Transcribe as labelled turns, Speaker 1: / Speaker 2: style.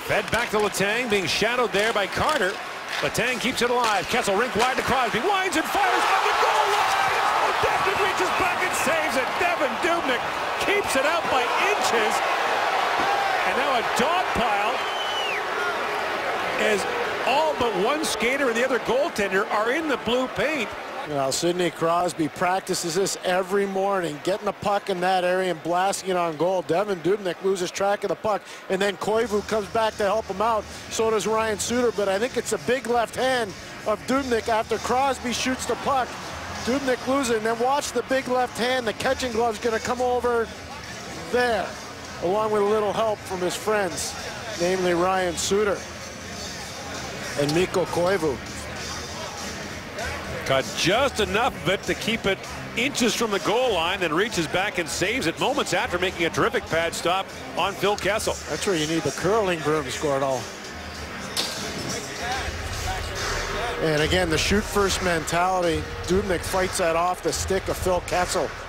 Speaker 1: Fed back to Letang, being shadowed there by Carter. Letang keeps it alive. Kessel rink wide to Crosby. Winds and fires on the goal line. Oh, Dubnyk reaches back and saves it. Devan Dubnyk keeps it out by inches. And now a dog pile as all but one skater and the other goaltender are in the blue paint.
Speaker 2: Well, Sidney Crosby practices this every morning, getting the puck in that area and blasting it on goal. Devan Dubnyk loses track of the puck, and then Koivu comes back to help him out. So does Ryan Suter, but I think it's a big left hand of Dubnyk after Crosby shoots the puck. Dubnyk loses it, and then watch the big left hand. The catching glove's going to come over there, along with a little help from his friends, namely Ryan Suter and Mikko Koivu.
Speaker 1: Got just enough of it to keep it inches from the goal line, then reaches back and saves it moments after making a terrific pad stop on Phil Kessel.
Speaker 2: That's where you need the curling broom to score it all. And again, the shoot first mentality. Dubnyk fights that off the stick of Phil Kessel.